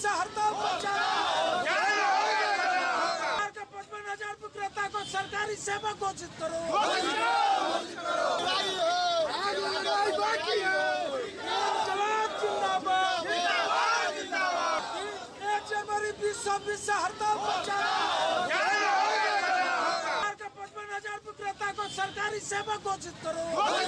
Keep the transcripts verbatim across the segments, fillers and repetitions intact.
से हड़ताल पर पचपन हजार विक्रेता को सरकारी सेवा घोषित करो। एक जनवरी बीस सौ बीस से हड़ताल पर पचपन हजार विक्रेता को सरकारी सेवा घोषित करो।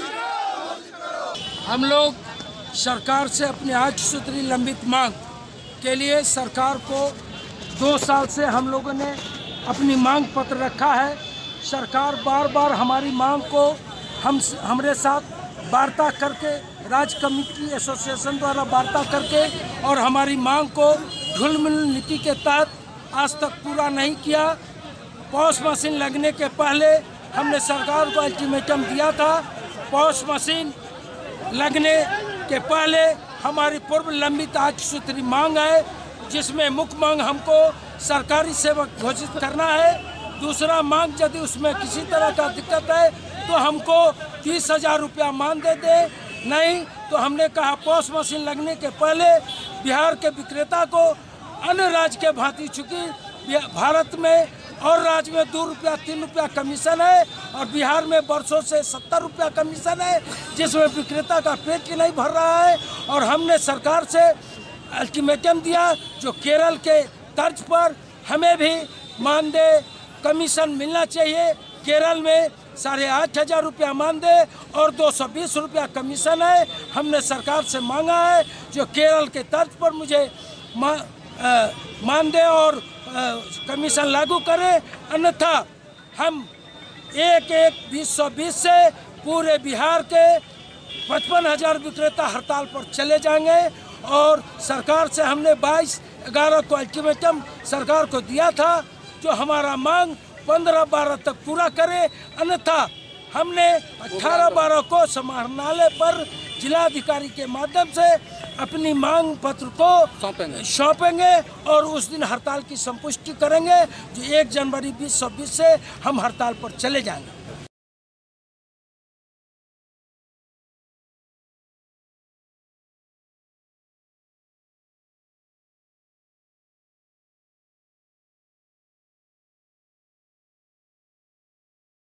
हम लोग सरकार से अपनी आठ सूत्री लंबित मांग के लिए सरकार को दो साल से हम लोगों ने अपनी मांग पत्र रखा है। सरकार बार बार हमारी मांग को हम हमारे साथ वार्ता करके राज्य कमेटी एसोसिएशन द्वारा वार्ता करके और हमारी मांग को ढुलमिल नीति के तहत आज तक पूरा नहीं किया। पॉस मशीन लगने के पहले हमने सरकार को अल्टीमेटम दिया था। पॉस मशीन लगने के पहले हमारी पूर्व लंबित आठ सूत्री मांग है, जिसमें मुख्य मांग हमको सरकारी सेवा घोषित करना है। दूसरा मांग यदि उसमें किसी तरह का दिक्कत है तो हमको तीस हजार रुपया मान दे दे, नहीं तो हमने कहा पॉस मशीन लगने के पहले बिहार के विक्रेता को अन्य राज्य के भांति, चूँकि भारत में और राज्य में दो रुपया तीन रुपया कमीशन है और बिहार में वर्षों से सत्तर रुपया कमीशन है, जिसमें विक्रेता का पेट ही नहीं भर रहा है। और हमने सरकार से अल्टीमेटम दिया जो केरल के तर्ज पर हमें भी मानदेय कमीशन मिलना चाहिए। केरल में साढ़े आठ हजार रुपया मानदेय और दो सौ बीस रुपया कमीशन है। हमने सरकार से मांगा है जो केरल के तर्ज पर मुझे मा, मानदेय और कमीशन लागू करें, अन्यथा हम एक एक बीस सौ बीस से पूरे बिहार के पचपन हजार विक्रेता हड़ताल पर चले जाएंगे। और सरकार से हमने बाईस ग्यारह को अल्टीमेटम सरकार को दिया था जो हमारा मांग पंद्रह बारह तक पूरा करे, अन्यथा हमने अठारह बारह को समाहरणालय पर जिलाधिकारी के माध्यम से अपनी मांग पत्र को सौंपेंगे सौंपेंगे और उस दिन हड़ताल की संपुष्टि करेंगे जो एक जनवरी बीस सौ बीस से हम हड़ताल पर चले जाएंगे।